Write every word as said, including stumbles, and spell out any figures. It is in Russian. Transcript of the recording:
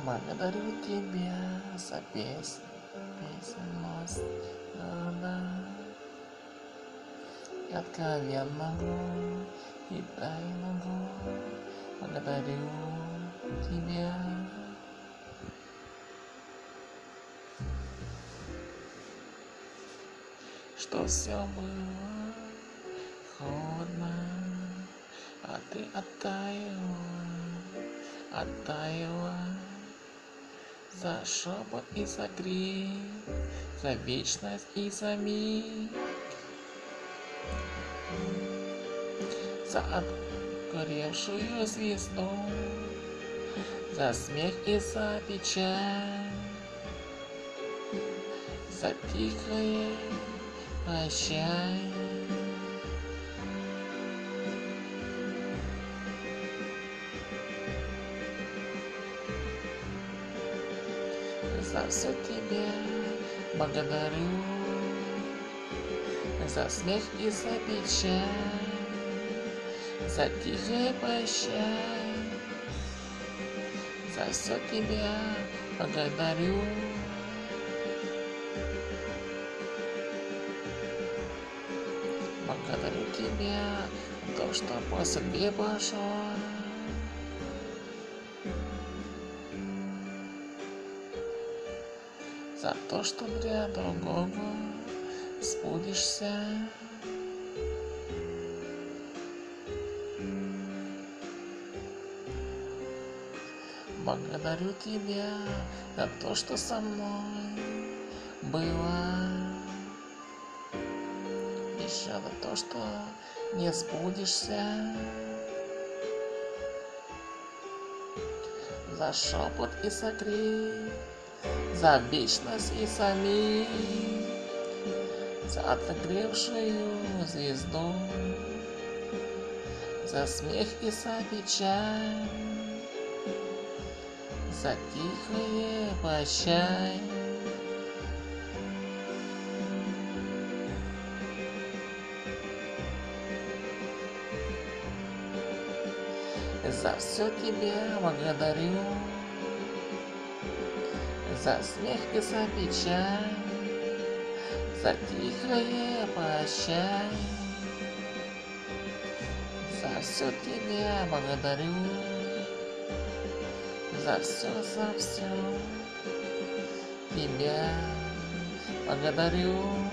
Благодарю тебя за песню, песню мост города. И откровенного и тайного благодарю тебя. Что все было холодно, а ты оттаяла, оттаяла. За шепот и за крик, за вечность и за миг, за отгоревшую звезду, за смех и за печаль, за тихое прощай. За все тебя благодарю, за смех и за печаль, за тихое прощай. За все тебя благодарю. Благодарю тебя за то, что по судьбе пошел. За то, что для другого сбудешься. Благодарю тебя за то, что со мной было. Еще за то, что не сбудешься. За шепот и за крик, за вечность и за миг, за отогревшую звезду, за смех и за печаль, за тихое прощай. За все тебя благодарю, за смех и за печаль, за тихое прощай. За все тебя благодарю, за все, за все тебя благодарю.